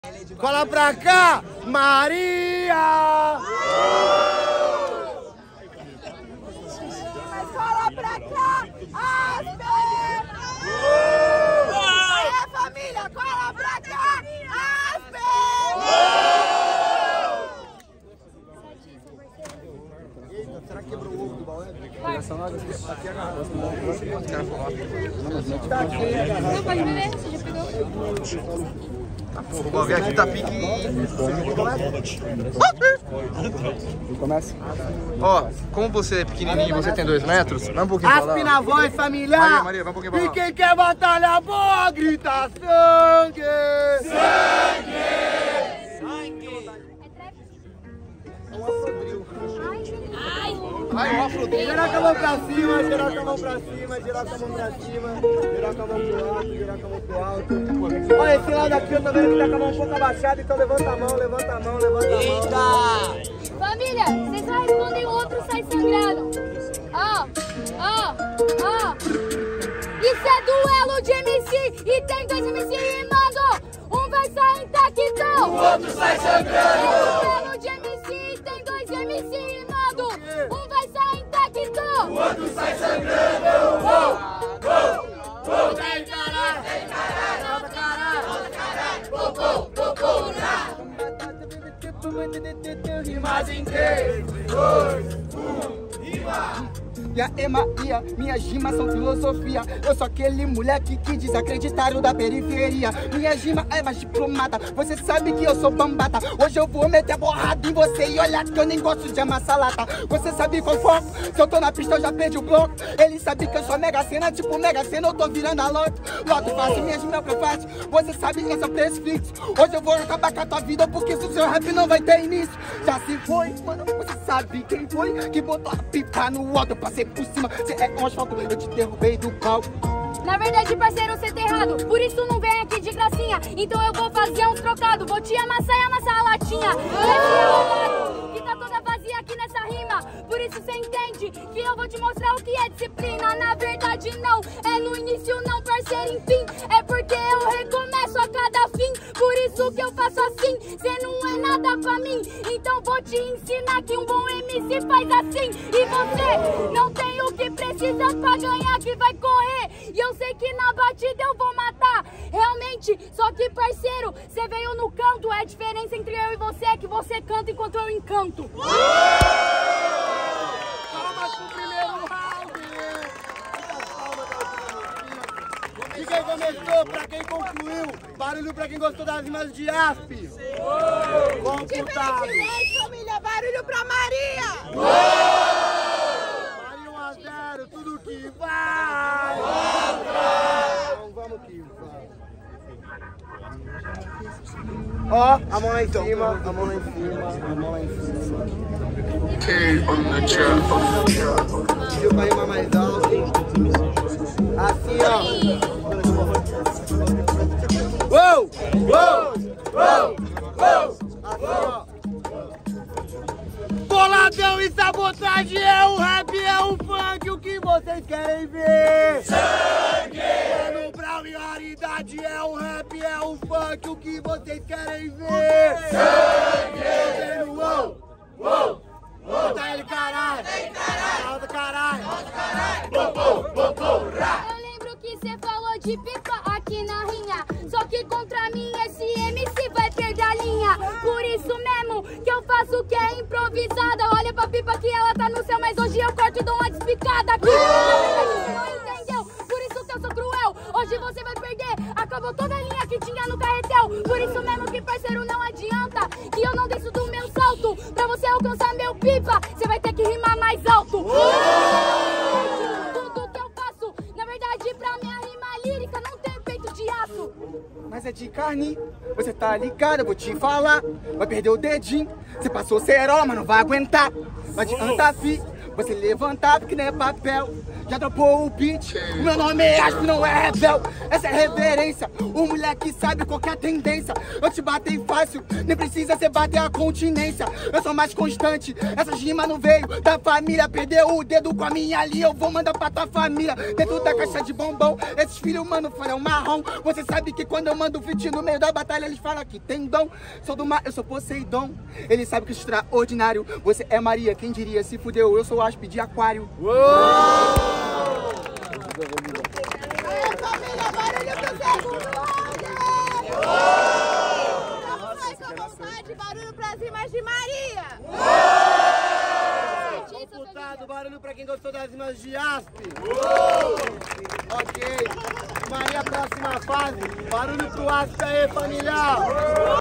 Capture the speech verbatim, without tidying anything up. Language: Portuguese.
Cola pra cá, Maria! Mas cola pra cá, Aspen! É, família, cola pra cá, Aspen! Eita, será que quebrou o ovo do baú? Aqui a garrafa. Não pode beber? Você já pegou? O bagulho aqui tá pique. Começa. Ó, como você é pequenininho e você tem dois metros, vai um pouquinho pra lá. Aspe na voz, família! Maria, Maria, vai um pouquinho pra lá. E quem quer batalha boa, grita sangue! Sangue! Vai, um afrodinho. Girar com a mão pra cima, girar com a mão pra cima, girar com a mão pra cima, girar com a mão pro alto, girar com a mão pro alto. Olha, esse lado aqui eu tô vendo que tá com a mão um pouco abaixada, então levanta a mão, levanta a mão, levanta a mão. Eita! Família, vocês só respondem, o outro sai sangrando. Ó, ó, ó. Isso é duelo de M C e tem dois M C rimando. Um vai sair intacto, o outro sai sangrando. É duelo de M C e tem dois M C rimando. Um vai sair intacto, O outro sai sangrando. Uou, uou, uou. Vem caralho, vem caralho, volta caralho, volta caralho. Pô, pô, pô, pô, rimas em três, dois, um, rima. E a Emaia, minhas rimas são filosofia. Eu sou aquele moleque que desacreditaram da periferia. Minha rima é mais diplomata, você sabe que eu sou bambata. Hoje eu vou meter borrada em você e olha que eu nem gosto de amassar lata. Você sabe qual foco? Se eu tô na pista eu já perdi o bloco. Ele sabe que eu sou mega cena, tipo mega cena, eu tô virando a loto. Loto fácil, minhas rimas que eu faço. Você sabe que esse é o preço fixo. Hoje eu vou acabar com a tua vida porque se o seu rap não vai ter início. Já se foi, mano, você sabe quem foi que botou a pipa no alto. Eu passei por cima, cê é um asfalto, eu te derrubei do palco. Na verdade, parceiro, cê tá errado. Por isso não vem aqui de gracinha. Então eu vou fazer uns trocados. Vou te amassar e amassar a latinha. Leve que tá toda vazia aqui nessa rima. Por isso cê entende que eu vou te mostrar o que é disciplina. Na verdade não, é no início não, parceiro, enfim. É porque eu recomeço a cada fim. Por isso que eu faço assim. Cê não é nada pra mim. Então vou te ensinar que um bom M C faz assim. E você não tem o que precisa pra ganhar, que vai correr. E eu sei que na batida eu vou matar, realmente. Só que, parceiro, você veio no canto. É a diferença entre eu e você é que você canta enquanto eu encanto. Palmas pro primeiro round! E quem começou, pra quem concluiu, barulho pra quem gostou das rimas de Aspe. Computado! Diferentemente, família, barulho pra Maria! Maria um a zero, tudo que vai! Então vamos que vai! Ó, a mão lá em cima, a mão lá em cima, a mão lá em cima. Viu pra rimar mais alto? Assim, ó. Uou! Uou! Uou! Uou! Assim, ó. Boladão e sabotagem é o rap, é o funk, o que vocês querem ver? Sangue! Mano Brown e raridade é o rap, é o funk, o que vocês querem ver? Sangue! Uou! Uou! Volta ele, caralho! Vem, caralho! Volta, caralho! Volta, caralho! Pô, pô, pô, pô, rá! Eu lembro que você falou de pipa aqui na rinha. Só que contra mim esse M C vai perder a linha. Por isso mesmo que eu faço o que é improvisada. Olha pra pipa que ela tá no céu, mas hoje eu corto e dou uma despicada aqui. Na verdade você não entendeu, por isso que eu sou cruel. Hoje você vai perder, acabou toda a linha que tinha no carretel. Por isso mesmo que, parceiro, não adianta que eu não desço do meu salto. Pra você alcançar meu pipa, você vai ter que rimar mais alto. Tudo que eu faço, na verdade, pra minha rima lírica não tem peito de aço. Mas é de carne, você tá ligado, eu vou te falar. Vai perder o dedinho, você passou cerol, mas não vai aguentar. Não adianta, fi, você levantar porque não é papel. já dropou o beat. O meu nome é Asp, não é rebel. Essa é reverência, o moleque sabe qual que é a tendência. Eu te batei fácil, nem precisa você bater a continência. Eu sou mais constante, essa rima não veio da família. Perdeu o dedo com a minha ali, eu vou mandar pra tua família. Dentro da caixa de bombom, esses filhos, mano, farão marrom. Você sabe que quando eu mando feat no meio da batalha, eles falam que tem dom. Sou do mar, eu sou Poseidon. Ele sabe que é extraordinário. Você é Maria, quem diria? Se fudeu, eu sou Asp de aquário. Uou! Aê, família, barulho pro segundo round! Vamos mais com vontade, barulho pras rimas de Maria! Computado, barulho pra quem gostou das rimas de Asp. Ok. Maria, próxima fase. Barulho pro Asp aí, família.